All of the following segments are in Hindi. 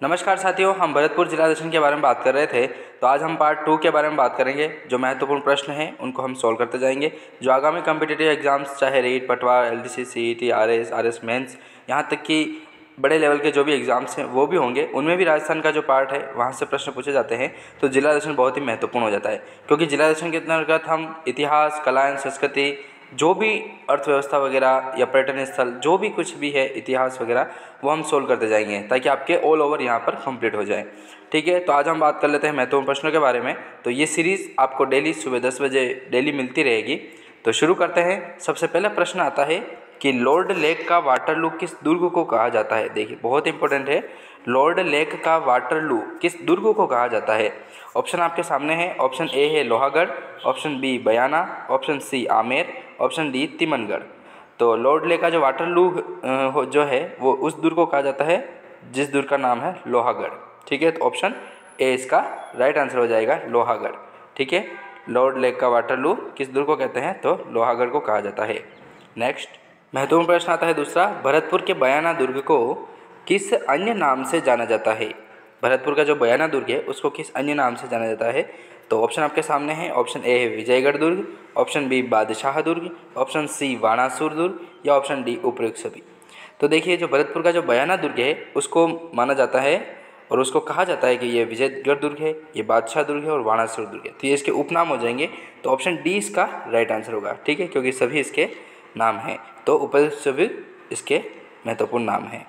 नमस्कार साथियों, हम भरतपुर जिला दर्शन के बारे में बात कर रहे थे। तो आज हम पार्ट 2 के बारे में बात करेंगे। जो महत्वपूर्ण प्रश्न हैं उनको हम सॉल्व करते जाएंगे। जो आगामी कॉम्पिटिटिव एग्जाम्स चाहे रीट, पटवार, एलडीसी, सीईटी, आरएस मेंस, यहाँ तक कि बड़े लेवल के जो भी एग्जाम्स हैं वो भी होंगे, उनमें भी राजस्थान का जो पार्ट है वहाँ से प्रश्न पूछे जाते हैं। तो जिला दर्शन बहुत ही महत्वपूर्ण हो जाता है, क्योंकि जिला दर्शन के अंतर्गत हम इतिहास, कलाएँ, संस्कृति, जो भी अर्थव्यवस्था वगैरह या पर्यटन स्थल, जो भी कुछ भी है इतिहास वगैरह, वो हम सोल्व करते जाएंगे ताकि आपके ऑल ओवर यहाँ पर कंप्लीट हो जाए। ठीक है, तो आज हम बात कर लेते हैं महत्वपूर्ण प्रश्नों के बारे में। तो ये सीरीज़ आपको डेली सुबह 10 बजे डेली मिलती रहेगी। तो शुरू करते हैं। सबसे पहला प्रश्न आता है कि लॉर्ड लेक का वाटरलू किस दुर्ग को कहा जाता है। देखिए, बहुत इंपॉर्टेंट है। लॉर्ड लेक का वाटरलू किस दुर्ग को कहा जाता है। ऑप्शन आपके सामने है। ऑप्शन ए है Lohagarh, option B Bayana, option C Amer, option D Timangarh. तो लॉर्ड लेक का जो वाटरलू जो है वो उस दुर्ग को कहा जाता है जिस दुर्ग का नाम है लोहागढ़। ठीक है, तो ऑप्शन ए इसका राइट आंसर हो जाएगा, लोहागढ़। ठीक है, लॉर्ड लेक का वाटरलू किस दुर्ग को कहते हैं, तो लोहागढ़ को कहा जाता है। नेक्स्ट महत्वपूर्ण प्रश्न आता है दूसरा। भरतपुर के बयाना दुर्ग को किस अन्य नाम से जाना जाता है। भरतपुर का जो बयाना दुर्ग है उसको किस अन्य नाम से जाना जाता है। तो ऑप्शन आपके सामने है। ऑप्शन ए है विजयगढ़ दुर्ग, ऑप्शन बी बादशाह दुर्ग, ऑप्शन सी बाणासुर दुर्ग या ऑप्शन डी उपयुक्त सभी। तो देखिए, जो भरतपुर का जो बयाना दुर्ग है उसको माना जाता है और उसको कहा जाता है कि ये विजयगढ़ दुर्ग है, ये बादशाह दुर्ग है और बाणासुर दुर्ग है। तो ये इसके उपनाम हो जाएंगे। तो ऑप्शन डी इसका राइट आंसर होगा। ठीक है, क्योंकि सभी इसके नाम हैं, तो उपयुक्त सभी इसके महत्वपूर्ण नाम हैं।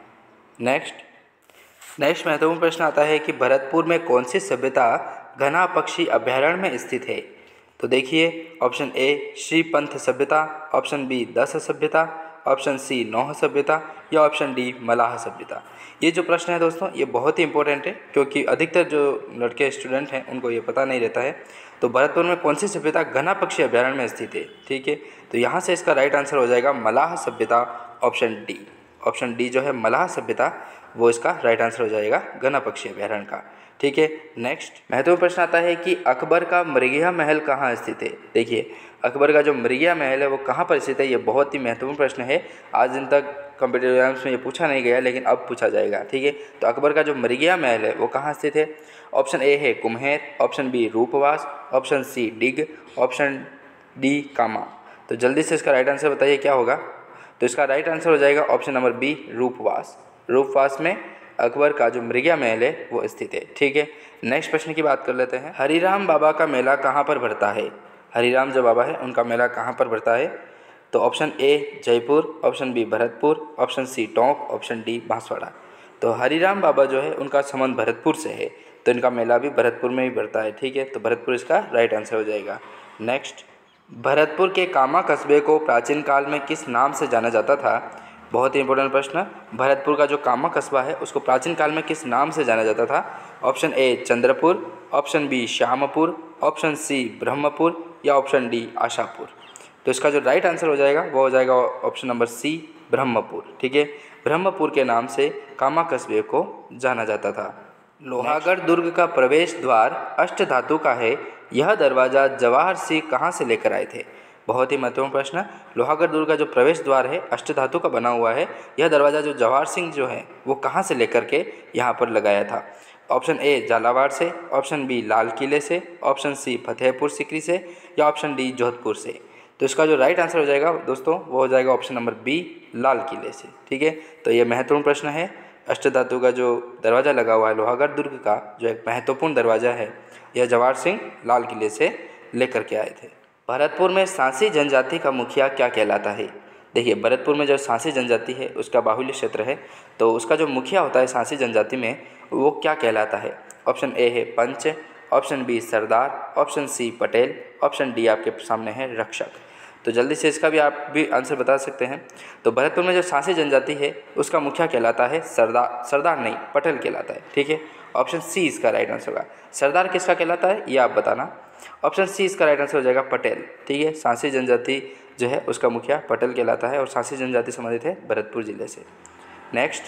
नेक्स्ट महत्वपूर्ण प्रश्न आता है कि भरतपुर में कौन सी सभ्यता घना पक्षी अभयारण्य में स्थित है। तो देखिए, ऑप्शन ए श्रीपंथ सभ्यता, ऑप्शन बी दस सभ्यता, ऑप्शन सी नौह सभ्यता या ऑप्शन डी मलाह सभ्यता। ये जो प्रश्न है दोस्तों, ये बहुत ही इंपॉर्टेंट है, क्योंकि अधिकतर जो लड़के स्टूडेंट हैं उनको ये पता नहीं रहता है। तो भरतपुर में कौन सी सभ्यता घना पक्षी अभयारण्य में स्थित है। ठीक है, तो यहाँ से इसका राइट आंसर हो जाएगा मलाह सभ्यता, ऑप्शन डी। ऑप्शन डी जो है मलाह सभ्यता, वो इसका राइट आंसर हो जाएगा घना पक्षी अभयारण्य का। ठीक है, नेक्स्ट महत्वपूर्ण प्रश्न आता है कि अकबर का मृगया महल कहाँ स्थित है। देखिए, अकबर का जो मृगया महल है वो कहाँ पर स्थित है, ये बहुत ही महत्वपूर्ण प्रश्न है। आज दिन तक कॉम्पिटिटिव एग्जाम्स में ये पूछा नहीं गया, लेकिन अब पूछा जाएगा। ठीक है, तो अकबर का जो मृगया महल है वो कहाँ स्थित है। ऑप्शन ए है Kumher, option B Roopwas, option C Deeg, option D Kama. तो जल्दी से इसका राइट आंसर बताइए क्या होगा। तो इसका राइट आंसर हो जाएगा option number B, Roopwas. Roopwas में अकबर का जो मृगया महल है वो स्थित है। ठीक है, नेक्स्ट प्रश्न की बात कर लेते हैं। हरिराम बाबा का मेला कहाँ पर भरता है। हरिराम जो बाबा है उनका मेला कहाँ पर भरता है। तो option A Jaipur, option B Bharatpur, option C Tonk, option D Banswara. तो हरिराम बाबा जो है उनका संबंध भरतपुर से है, तो इनका मेला भी भरतपुर में ही भरता है। ठीक है, तो भरतपुर इसका राइट आंसर हो जाएगा। नेक्स्ट, भरतपुर के कामा कस्बे को प्राचीन काल में किस नाम से जाना जाता था। बहुत ही इंपॉर्टेंट प्रश्न। भरतपुर का जो कामा कस्बा है उसको प्राचीन काल में किस नाम से जाना जाता था। Option A Chandrapur, option B Shyampur, option C Brahmapur या ऑप्शन डी आशापुर। तो इसका जो राइट आंसर हो जाएगा वो हो जाएगा ऑप्शन नंबर सी, ब्रह्मपुर। ठीक है, ब्रह्मपुर के नाम से कामा कस्बे को जाना जाता था। लोहागढ़ दुर्ग का प्रवेश द्वार अष्ट धातु का है, यह दरवाज़ा जवाहर सिंह कहाँ से लेकर आए थे। बहुत ही महत्वपूर्ण प्रश्न। लोहागढ़ दुर्ग का जो प्रवेश द्वार है अष्ट धातु का बना हुआ है, यह दरवाज़ा जो जवाहर सिंह जो है वो कहाँ से लेकर के यहाँ पर लगाया था। ऑप्शन ए झालावाड़ से, ऑप्शन बी लाल किले से, ऑप्शन सी फतेहपुर सीकरी से या ऑप्शन डी जोधपुर से। तो इसका जो राइट आंसर हो जाएगा दोस्तों वो हो जाएगा ऑप्शन नंबर बी, लाल किले से। ठीक है, तो ये महत्वपूर्ण प्रश्न है। अष्ट धातु का जो दरवाज़ा लगा हुआ है लोहागढ़ दुर्ग का, जो एक महत्वपूर्ण दरवाज़ा है, यह जवाहर सिंह लाल किले से लेकर के आए थे। भरतपुर में सांसी जनजाति का मुखिया क्या कहलाता है। देखिए, भरतपुर में जो सांसी जनजाति है उसका बाहुल्य क्षेत्र है, तो उसका जो मुखिया होता है सांसी जनजाति में वो क्या कहलाता है। ऑप्शन ए है panch, option B Sardar, option C Patel, option D आपके सामने है रक्षक। तो जल्दी से इसका भी आप भी आंसर बता सकते हैं। तो भरतपुर में जो सांसी जनजाति है उसका मुखिया कहलाता है सरदार नहीं, पटेल कहलाता है। ठीक है, ऑप्शन सी इसका राइट आंसर होगा। सरदार किसका कहलाता है ये आप बताना। ऑप्शन सी इसका राइट आंसर हो जाएगा पटेल। ठीक है, सांसी जनजाति जो है उसका मुखिया पटेल कहलाता है और सांसी जनजाति संबंधित है भरतपुर जिले से। नेक्स्ट,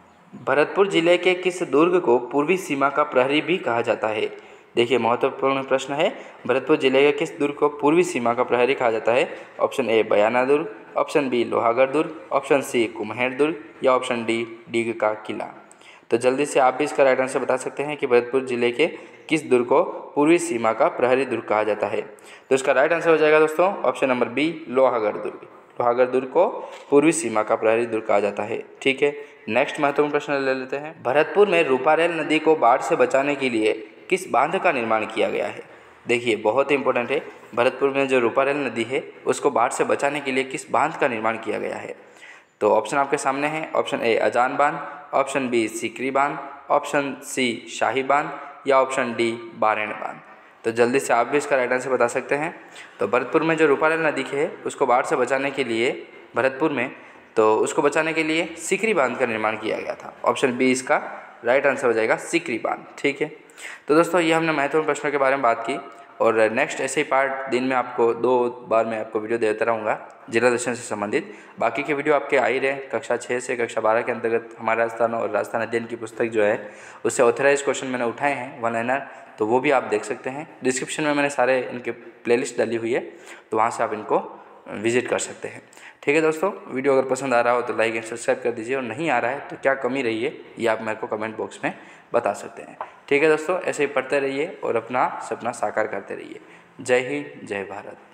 भरतपुर जिले के किस दुर्ग को पूर्वी सीमा का प्रहरी भी कहा जाता है। देखिए, महत्वपूर्ण प्रश्न है। भरतपुर जिले के किस दुर्ग को पूर्वी सीमा का प्रहरी कहा जाता है। ऑप्शन ए बयाना दुर्ग, ऑप्शन बी लोहागढ़ दुर्ग, ऑप्शन सी कुम्हेर दुर्ग या ऑप्शन डी डीग का किला। तो जल्दी से आप भी इसका राइट आंसर बता सकते हैं कि भरतपुर जिले के किस दुर्ग को पूर्वी सीमा का प्रहरी दुर्ग कहा जाता है। तो इसका राइट आंसर हो जाएगा दोस्तों ऑप्शन नंबर बी, लोहागढ़ दुर्ग। लोहागढ़ दुर्ग को पूर्वी सीमा का प्रहरी दुर्ग कहा जाता है। ठीक है, नेक्स्ट महत्वपूर्ण प्रश्न ले लेते हैं। भरतपुर में रूपारेल नदी को बाढ़ से बचाने के लिए किस बांध का निर्माण किया गया है। देखिए बहुत ही इंपॉर्टेंट है, भरतपुर में जो रूपारेल नदी है उसको बाढ़ से बचाने के लिए किस बांध का निर्माण किया गया है। तो ऑप्शन आपके सामने है, ऑप्शन ए अजान बांध, ऑप्शन बी सीकरी बांध, ऑप्शन सी शाही बांध या ऑप्शन डी बारेण बांध। तो जल्दी से आप भी इसका राइट आंसर बता सकते हैं। तो भरतपुर में जो रूपारेल नदी है उसको बाढ़ से बचाने के लिए भरतपुर में तो उसको बचाने के लिए सीकरी बांध का निर्माण किया गया था। ऑप्शन बी इसका राइट आंसर हो जाएगा, सीकरी बांध। ठीक है, तो दोस्तों ये हमने महत्वपूर्ण प्रश्नों के बारे में बात की और नेक्स्ट ऐसे ही पार्ट दिन में आपको 2 बार मैं आपको वीडियो देता रहूँगा जिला दर्शन से संबंधित। बाकी के वीडियो आपके आ ही रहे। कक्षा 6 से कक्षा 12 के अंतर्गत हमारा राजस्थान और राजस्थान अध्ययन की पुस्तक जो है उससे ऑथराइज क्वेश्चन मैंने उठाए हैं 1 लाइनर, तो वो भी आप देख सकते हैं। डिस्क्रिप्शन में मैंने सारे इनके प्लेलिस्ट डाली हुई है, तो वहाँ से आप इनको विजिट कर सकते हैं। ठीक है दोस्तों, वीडियो अगर पसंद आ रहा हो तो लाइक एंड सब्सक्राइब कर दीजिए और नहीं आ रहा है तो क्या कमी रही है ये आप मेरे को कमेंट बॉक्स में बता सकते हैं। ठीक है दोस्तों, ऐसे ही पढ़ते रहिए और अपना सपना साकार करते रहिए। जय हिंद, जय भारत।